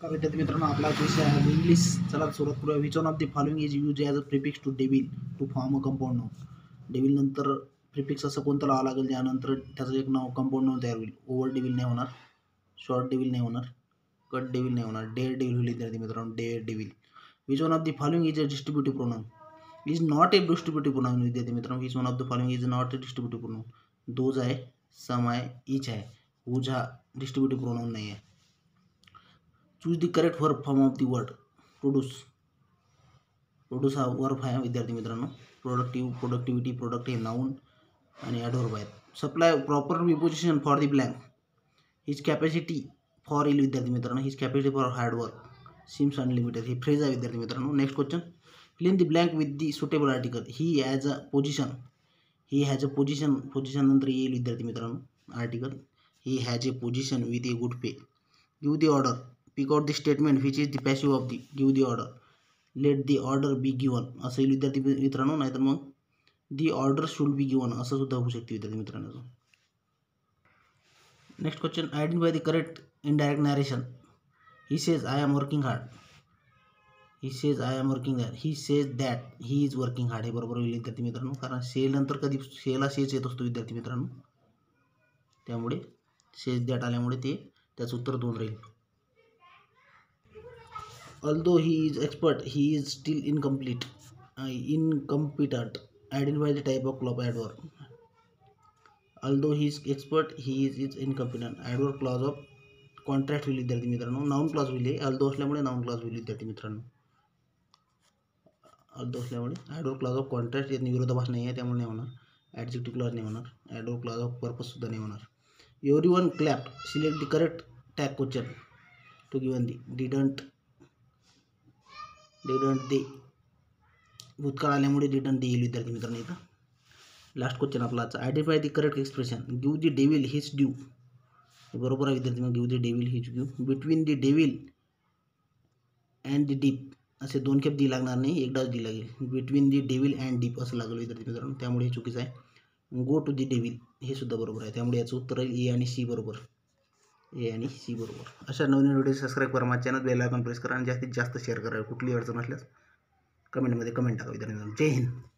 विद्यार्थी मित्रांनो, आपला विषय आहे इंग्लिश. चला सुरुवात करूया. Which one of the following is use as a prefix to devil to form a compound noun. Devil नंतर प्रिफिक्स असं कोणतं लावावं लागेल ज्यानंतर त्याचं एक नाव कंपाऊंड नाउन तयार होईल. ओव्हर डेव्हिल नाही होणार, शॉर्ट डेव्हिल नाही होणार, कट डेव्हिल नाही होणार, डेअर डेव्हिल होईल विद्यार्थी मित्रांनो, daredevil. Which one of the following is a distributive pronoun. Is not a distributive pronoun विद्यार्थी मित्रांनो. Which one of the following is not a distributive pronoun. Those आहे, some आहे, इच आहे. हुज हा distributive pronoun नाही आहे. Choose the correct verb form of the word. Produce. Produce हा verb आहे विद्यार्थी मित्रांनो. प्रोडक्टिव्ह, प्रोडक्टिव्हिटी, प्रोडक्ट हे नाऊन आणि ॲडव्हर्ब आहेत. Supply proper preposition for the blank. His capacity for येईल विद्यार्थी मित्रांनो. His capacity for hard work seems unlimited ही फ्रेज आहे विद्यार्थी मित्रांनो. Next question. Fill in the blank with the suitable article. He as a position. He has a position. Position नंतर येईल विद्यार्थी मित्रांनो article. He has a position with a good pay. Give the order. Pick out the statement which is the passive of the. Give the order. Let the order be given असं येईल विद्यार्थी मित्रांनो. नाहीतर मग the order should be given असं सुद्धा होऊ शकते विद्यार्थी मित्रांनो. Next question. Identify the correct indirect narration. He says I am working hard. He says I am working hard. He says that he is working hard. हे बरोबर होईल विद्यार्थी मित्रांनो. कारण से नंतर कधी सेला सेच येत असतो विद्यार्थी मित्रांनो. त्यामुळे सेज दॅट आल्यामुळे ते त्याचं उत्तर 2 राहील. Although he is expert, he is still incomplete. Incompetent. Identify the type of clause adverb. Although he is expert, he is incompetent. Adverb clause of contrast होईल विद्यार्थी मित्रांनो. नाउन क्लॉज होईल. although असल्यामुळे नाउन क्लॉज होईल विद्यार्थी मित्रांनो. although असल्यामुळे adverb clause of contrast यात विरोधाभास नाही आहे त्यामुळे नाही होणार. adjective clause नाही होणार. adverb clause of purpose सुद्धा नाही होणार. Everyone clapped. Select the correct tag question to given the. Didn't दे. भूतकाळ आल्यामुळे डिडंट दे येईल विद्यार्थी मित्रांनो इथं. लास्ट क्वेश्चन आपला आजचा. Identify the correct expression. Give the devil his due. बरोबर आहे विद्यार्थी मित्रांनो. Give the devil his due. Between the devil and the deep असे 2 खेप दी लागणार नाही, एकदाच दी लागेल. Between the devil and deep असं लागेल विद्यार्थी मित्रांनो. त्यामुळे हे चुकीचं आहे. गो टू द डेव्हिल हे सुद्धा बरोबर आहे. त्यामुळे याचं उत्तर राहील ए आणि सी बरोबर. ए आणि सी बरोबर. अशा नवीन व्हिडिओ सबस्क्राईब करा. माझ्या चॅनल बेल आयकॉन प्रेस करा आणि जास्तीत जास्त शेअर करा. कुठली अडचण असल्यास कमेंटमध्ये कमेंट टाका विद्यार्थी मित्रांनो. जय हिंद.